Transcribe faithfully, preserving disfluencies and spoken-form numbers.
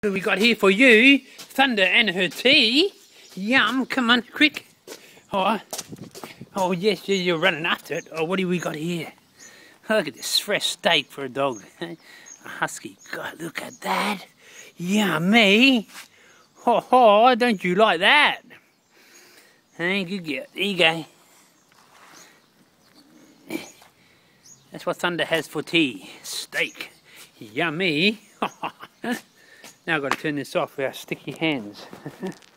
What we got here for you? Thunder and her tea. Yum, come on, quick. Oh, oh yes, you're running after it. Oh, what do we got here? Look at this fresh steak for a dog. A husky. God, look at that. Yummy. Ho ho, don't you like that? Hey, good girl. There you go. That's what Thunder has for tea. Steak. Yummy. Now I've got to turn this off with our sticky hands.